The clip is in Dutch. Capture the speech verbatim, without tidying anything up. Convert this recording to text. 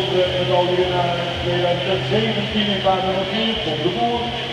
bronzen medaillewinnaar tweeduizend zeventien in baan nummer vier, Tom de Boer.